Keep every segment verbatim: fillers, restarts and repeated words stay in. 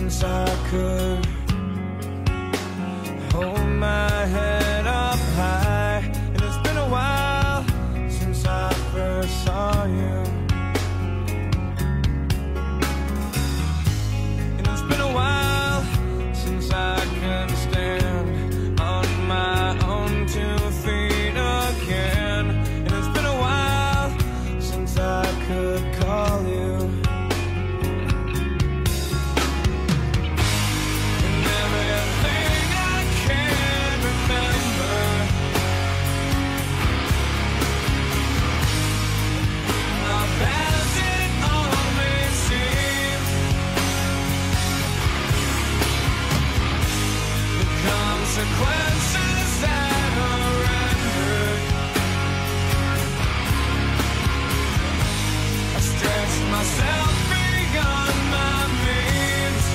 since I could hold my head up high. And it's been a while since I first saw you. And it's been a while since I can stand on my own two feet again. And it's been a while since I could call you. And everything I can remember, how fast it all may seem. The consequences that are rendered, I stretch myself beyond my means.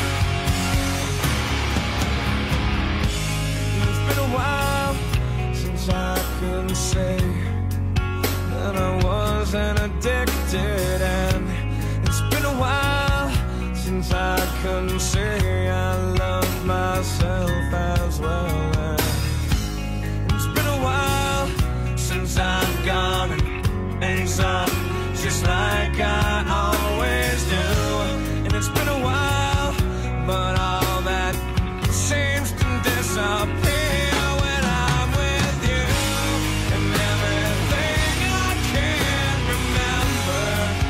It's been a while since I could say that I wasn't addicted, and it's been a while since I couldn't say I love myself as well. And it's been a while since I've gone and made some just like I always do. And it's been a while, but all that seems to disappear when I'm with you. And everything I can remember,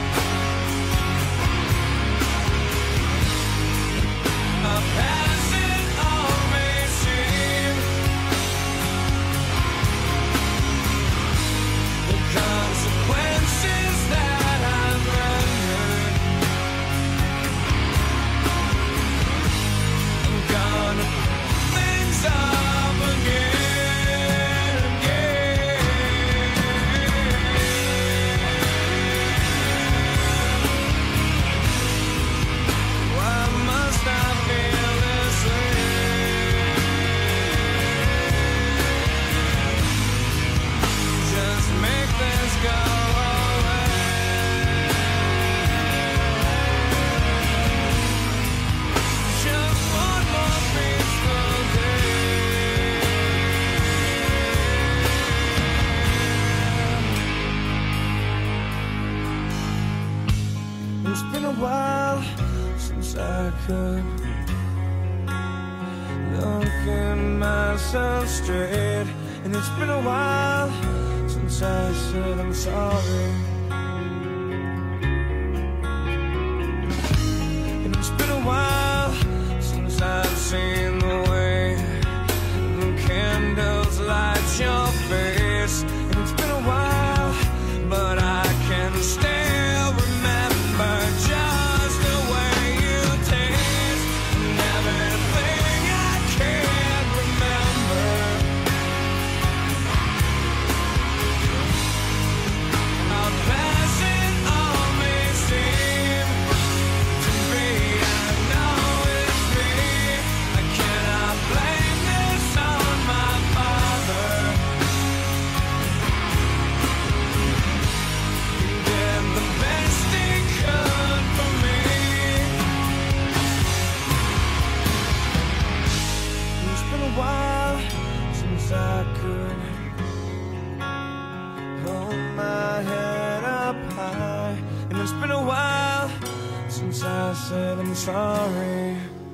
how fast it all may seem. The consequences that I've rendered, I'm gonna things up again, again. Why must I feel this way? Just make this go away. Just one more peaceful day. It's been a while since I could look at myself straight. And it's been a while since I said I'm sorry. And it's been a while since I've seen the way the candles light your face. And it's been a while, but I can still remember just the way you taste. And everything I can remember, how fast it all may seem to me. I know it's me. I cannot blame this on my father. He did the best he could for me. It's been a while since I could hold my head up high. And it's been a while since I said I'm sorry.